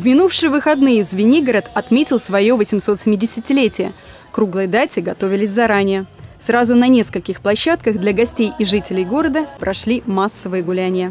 минувшие выходные Звенигород отметил свое 870-летие. К круглой дате готовились заранее. Сразу на нескольких площадках для гостей и жителей города прошли массовые гуляния.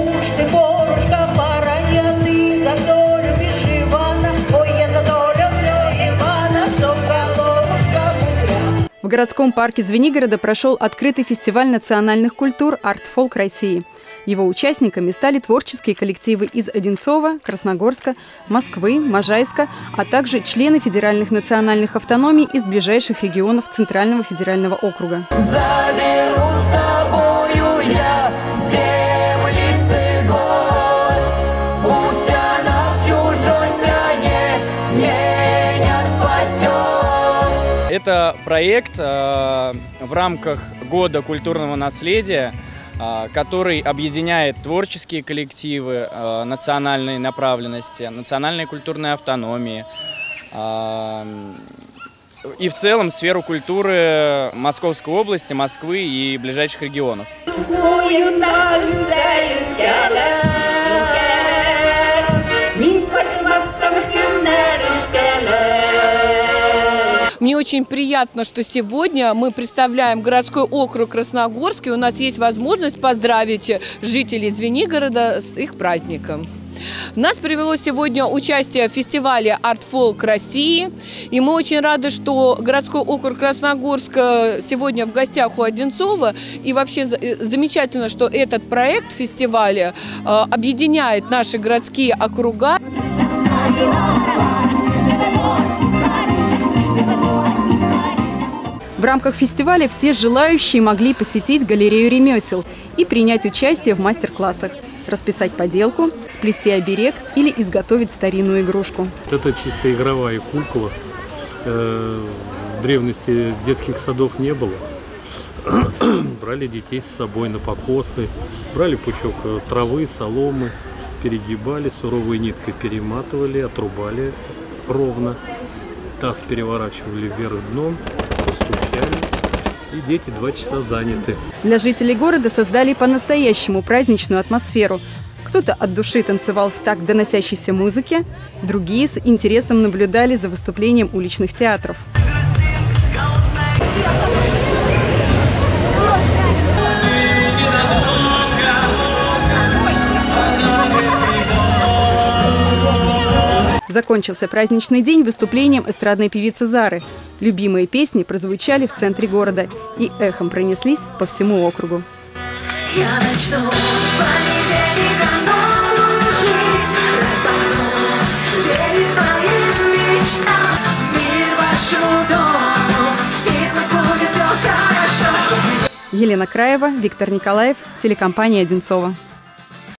В городском парке Звенигорода прошел открытый фестиваль национальных культур «Арт-фолк России». Его участниками стали творческие коллективы из Одинцова, Красногорска, Москвы, Можайска, а также члены федеральных национальных автономий из ближайших регионов Центрального федерального округа. Заберу с собою я землицы гость, пусть она в чужой стране меня спасет. Это проект в рамках Года культурного наследия, который объединяет творческие коллективы национальной направленности, национальной культурной автономии и в целом сферу культуры Московской области, Москвы и ближайших регионов. Мне очень приятно, что сегодня мы представляем городской округ Красногорский. У нас есть возможность поздравить жителей Звенигорода с их праздником. Нас привело сегодня участие в фестивале «Арт-фолк России». И мы очень рады, что городской округ Красногорск сегодня в гостях у Одинцова. И вообще замечательно, что этот проект фестиваля объединяет наши городские округа. В рамках фестиваля все желающие могли посетить галерею ремесел и принять участие в мастер-классах, расписать поделку, сплести оберег или изготовить старинную игрушку. Это чисто игровая кукла. В древности детских садов не было. Брали детей с собой на покосы, брали пучок травы, соломы, перегибали, суровой ниткой перематывали, отрубали ровно, таз переворачивали вверх дном, стучали, и дети 2 часа заняты. Для жителей города создали по-настоящему праздничную атмосферу. Кто-то от души танцевал в такт доносящейся музыки, другие с интересом наблюдали за выступлением уличных театров. Закончился праздничный день выступлением эстрадной певицы Зары. Любимые песни прозвучали в центре города и эхом пронеслись по всему округу. Я начну с понедельника новую жизнь, распахну двери своим мечтам, мир вашему дому, и пусть будет все хорошо. Елена Краева, Виктор Николаев, телекомпания «Одинцова».